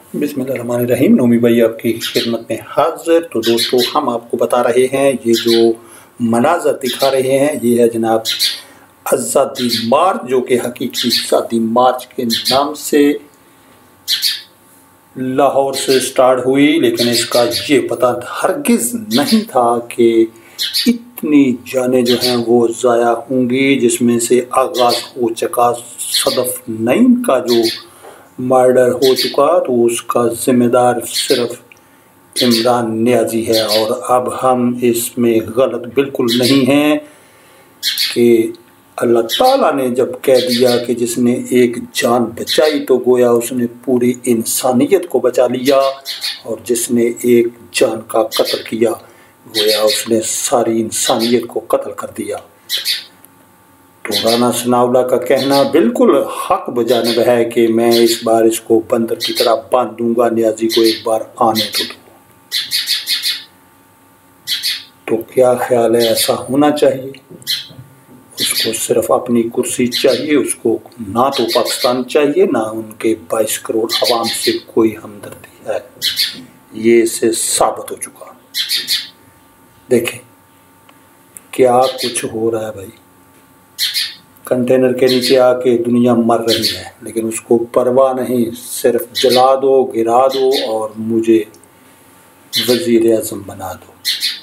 बिस्मिल्लाहिर्रहमानिर्रहीम। नोमी भाई आपकी खिदमत में हाजिर। तो दोस्तों, हम आपको बता रहे हैं, ये जो मनाज़र दिखा रहे हैं ये है जनाब आज़ादी मार्च, जो कि हकीकी आज़ादी मार्च के नाम से लाहौर से स्टार्ट हुई। लेकिन इसका ये पता हरगिज़ नहीं था कि इतनी जानें जो हैं वो ज़ाया होंगी, जिसमें से आगाज़ हो चुका सदफ नईम का जो मर्डर हो चुका, तो उसका ज़िम्मेदार सिर्फ इमरान नियाज़ी है। और अब हम इसमें गलत बिल्कुल नहीं हैं कि अल्लाह ताला ने जब कह दिया कि जिसने एक जान बचाई तो गोया उसने पूरी इंसानियत को बचा लिया, और जिसने एक जान का कत्ल किया गोया उसने सारी इंसानियत को कत्ल कर दिया। तो राना सनाउल्लाह का कहना बिल्कुल हक बजानिब है कि मैं इस बार इसको बंदर की तरह बांध दूंगा, नियाज़ी को एक बार आने तो दो। तो क्या ख्याल है, ऐसा होना चाहिए? उसको सिर्फ अपनी कुर्सी चाहिए, उसको ना तो पाकिस्तान चाहिए, ना उनके 22 करोड़ आवाम से कोई हमदर्दी है। ये इससे साबित हो चुका। देखें क्या कुछ हो रहा है भाई। कंटेनर के नीचे आके दुनिया मर रही है, लेकिन उसको परवाह नहीं, सिर्फ जला दो, गिरा दो और मुझे वज़ीर आज़म बना दो।